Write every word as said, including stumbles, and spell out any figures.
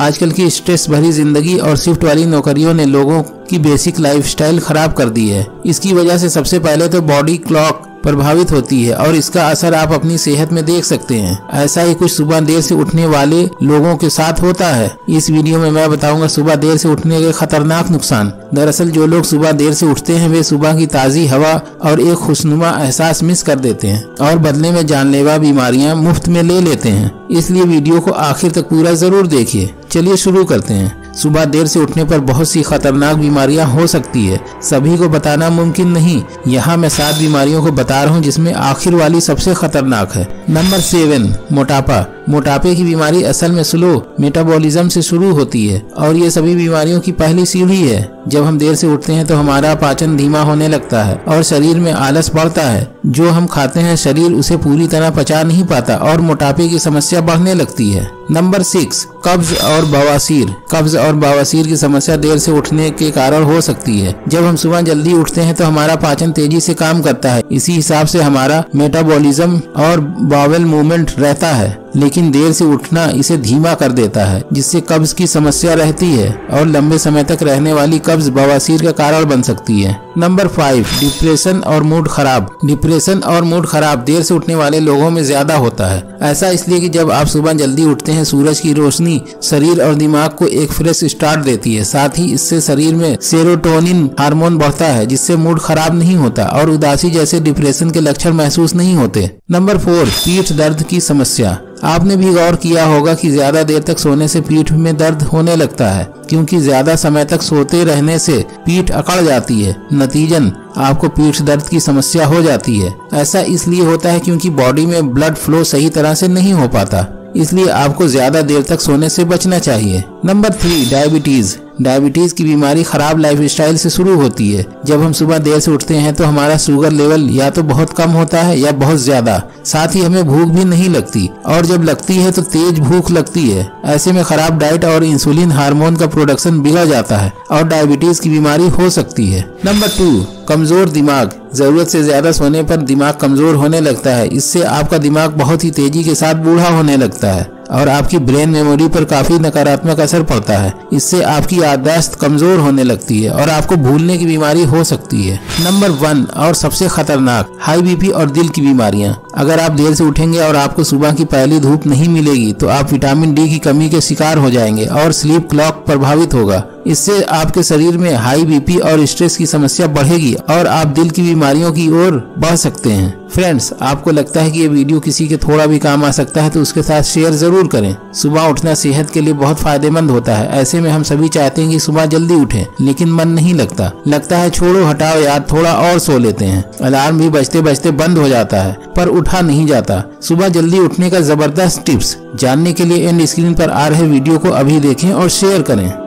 आजकल की स्ट्रेस भरी जिंदगी और शिफ्ट वाली नौकरियों ने लोगों की बेसिक लाइफस्टाइल खराब कर दी है। इसकी वजह से सबसे पहले तो बॉडी क्लॉक प्रभावित होती है और इसका असर आप अपनी सेहत में देख सकते हैं। ऐसा ही कुछ सुबह देर से उठने वाले लोगों के साथ होता है। इस वीडियो में मैं बताऊंगा सुबह देर से उठने के खतरनाक नुकसान। दरअसल जो लोग सुबह देर से उठते हैं वे सुबह की ताज़ी हवा और एक खुशनुमा एहसास मिस कर देते हैं और बदले में जानलेवा बीमारियां मुफ्त में ले लेते हैं। इसलिए वीडियो को आखिर तक पूरा जरूर देखिए। चलिए शुरू करते हैं। सुबह देर से उठने पर बहुत सी खतरनाक बीमारियां हो सकती है। सभी को बताना मुमकिन नहीं। यहाँ मैं सात बीमारियों को बता रहा हूँ जिसमें आखिर वाली सबसे खतरनाक है। नंबर सेवन, मोटापा। मोटापे की बीमारी असल में स्लो मेटाबॉलिज्म से शुरू होती है और ये सभी बीमारियों की पहली सीढ़ी है। जब हम देर से उठते हैं तो हमारा पाचन धीमा होने लगता है और शरीर में आलस बढ़ता है। जो हम खाते हैं शरीर उसे पूरी तरह पचा नहीं पाता और मोटापे की समस्या बढ़ने लगती है। नंबर सिक्स, कब्ज और बवासीर। कब्ज और बवासीर की समस्या देर से उठने के कारण हो सकती है। जब हम सुबह जल्दी उठते हैं तो हमारा पाचन तेजी से काम करता है, इसी हिसाब से हमारा मेटाबॉलिज्म और बावेल मूवमेंट रहता है, लेकिन देर से उठना इसे धीमा कर देता है जिससे कब्ज की समस्या रहती है और लंबे समय तक रहने वाली कब्ज बवासीर का कारण बन सकती है। नंबर फाइव, डिप्रेशन और मूड खराब। डिप्रेशन और मूड खराब देर से उठने वाले लोगों में ज्यादा होता है। ऐसा इसलिए कि जब आप सुबह जल्दी उठते हैं सूरज की रोशनी शरीर और दिमाग को एक फ्रेश स्टार्ट देती है। साथ ही इससे शरीर में सेरोटोनिन हार्मोन बढ़ता है जिससे मूड खराब नहीं होता और उदासी जैसे डिप्रेशन के लक्षण महसूस नहीं होते। नंबर फोर, पीठ दर्द की समस्या। आपने भी गौर किया होगा कि ज्यादा देर तक सोने से पीठ में दर्द होने लगता है क्योंकि ज्यादा समय तक सोते रहने से पीठ अकड़ जाती है। नतीजन आपको पीठ दर्द की समस्या हो जाती है। ऐसा इसलिए होता है क्योंकि बॉडी में ब्लड फ्लो सही तरह से नहीं हो पाता, इसलिए आपको ज्यादा देर तक सोने से बचना चाहिए। Number three, diabetes. डायबिटीज की बीमारी खराब लाइफस्टाइल से शुरू होती है। जब हम सुबह देर से उठते हैं तो हमारा शुगर लेवल या तो बहुत कम होता है या बहुत ज्यादा। साथ ही हमें भूख भी नहीं लगती और जब लगती है तो तेज भूख लगती है। ऐसे में खराब डाइट और इंसुलिन हार्मोन का प्रोडक्शन बिगड़ जाता है और डायबिटीज की बीमारी हो सकती है। नंबर टू, कमजोर दिमाग। जरूरत से ज्यादा सोने पर दिमाग कमजोर होने लगता है। इससे आपका दिमाग बहुत ही तेजी के साथ बूढ़ा होने लगता है और आपकी ब्रेन मेमोरी पर काफी नकारात्मक असर पड़ता है। इससे आपकी याददाश्त कमजोर होने लगती है और आपको भूलने की बीमारी हो सकती है। नंबर वन और सबसे खतरनाक, हाई बीपी और दिल की बीमारियां। अगर आप देर से उठेंगे और आपको सुबह की पहली धूप नहीं मिलेगी तो आप विटामिन डी की कमी के शिकार हो जाएंगे और स्लीप क्लॉक प्रभावित होगा। इससे आपके शरीर में हाई बीपी और स्ट्रेस की समस्या बढ़ेगी और आप दिल की बीमारियों की ओर बढ़ सकते हैं। फ्रेंड्स, आपको लगता है कि ये वीडियो किसी के थोड़ा भी काम आ सकता है तो उसके साथ शेयर जरूर करें। सुबह उठना सेहत के लिए बहुत फायदेमंद होता है। ऐसे में हम सभी चाहते हैं कि सुबह जल्दी उठें, लेकिन मन नहीं लगता। लगता है छोड़ो हटाओ यार, थोड़ा और सो लेते हैं। अलार्म भी बजते बजते बंद हो जाता है पर उठा नहीं जाता। सुबह जल्दी उठने का जबरदस्त टिप्स जानने के लिए एंड स्क्रीन पर आ रहे वीडियो को अभी देखें और शेयर करें।